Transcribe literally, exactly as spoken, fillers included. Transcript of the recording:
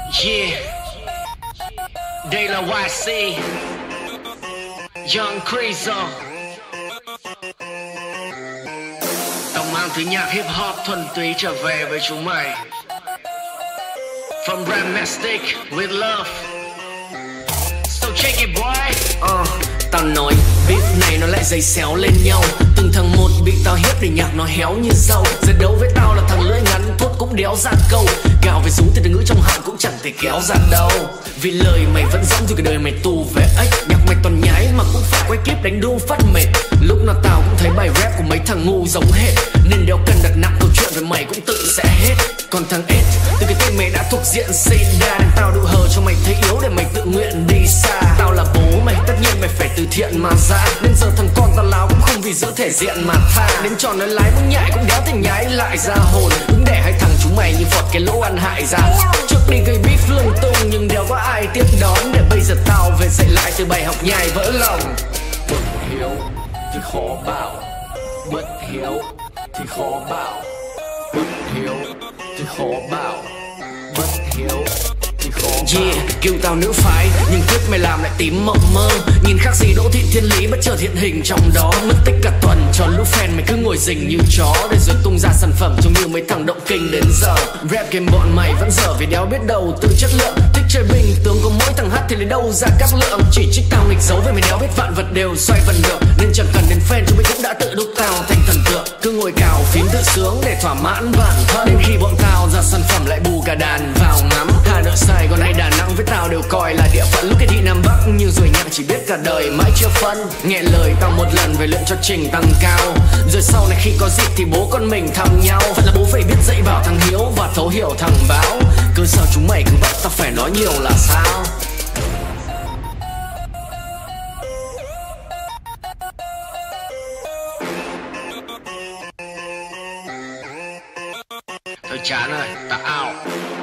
Yeah, đây là Y C Young Crazy. Tao mang thứ nhạc hip hop thuần túy trở về với chúng mày. From Ramastic with love. So check it boy. Uh, tao nói beat này nó lại dày xéo lên nhau. Từng thằng một bị tao hiếp để nhạc nó héo như dâu. Giờ đấu với tao là thằng lưỡi ngắn thốt cũng đéo ra câu. Gạo về súng thì từ ngữ trong họng cũng chẳng thể kéo ra đâu. Vì lời mày vẫn giống dù cái đời mày tù về ếch. Nhạc mày toàn nhái mà cũng phải quay kiếp đánh đu phát mệt. Lúc nào tao cũng thấy bài rap của mấy thằng ngu giống hết. Nên đéo cần đặt nặng câu chuyện về mày cũng tự sẽ hết. Còn thằng S từ cái tên mày đã thuộc diện Seda. Nên tao đụ hờ cho mày thấy yếu để mày tự nguyện đi xa. Tao là bố mày tất nhiên mày phải từ thiện mà ra. Nên giờ thằng con tao láo cũng không vì giữ thể diện mà tha. Đến trò nói lái muốn nhại cũng đéo thể nhái lại ra hồn. Đứng để hai thằng chúng mày như vọt cái lỗ ăn hại ra. Trước đi gây beef lung tung nhưng đéo có ai tiếp đón. Để bây giờ tao về dạy lại từ bài học nhai vỡ lòng. Bất hiếu thì khó bảo, bất hiếu thì khó bảo, bất hiếu thì khó bảo, bất hiếu thì khó bảo. Yeah, kêu tao nữ phái nhưng kiếp mày làm lại tím mộng mơ. Nhìn khác gì Đỗ Thị Thiên Lý bất chợt hiện hình trong đó. Mất tích cả tuần cho lúc fan mày cứ ngồi rình như chó. Để rồi tung ra sản phẩm trông như mấy thằng động kinh đến giờ. Rap game bọn mày vẫn dở vì đéo biết đầu tư chất lượng. Thích chơi bình tướng có mỗi thằng hát thì lấy đâu ra các lượng. Chỉ trích tao nghịch giấu về mày đéo biết vạn vật đều xoay vần được. Nên chẳng cần đến fan chúng mày cũng đã tự đúc tao thành thần tượng. Cứ ngồi cào phím tự sướng để thỏa mãn bản thân. Đến khi bọn tao ra sản phẩm lại bù cả đàn vào ngắm. Hà Nội Sài Gòn hay Đà Nẵng với tao đều coi là địa phận. Lúc cái thị Nam Bắc nhưng rồi nhạc chỉ biết cả đời mãi chưa phân. Nghe lời tao một lần về luyện cho trình tăng cao. Rồi sau này khi có dịp thì bố con mình thăm nhau. Phận là bố phải biết dạy bảo thằng Hiếu và thấu hiểu thằng Báo. Cứ sao chúng mày cứ bắt tao phải nói nhiều là sao? Thôi chán rồi, tao out.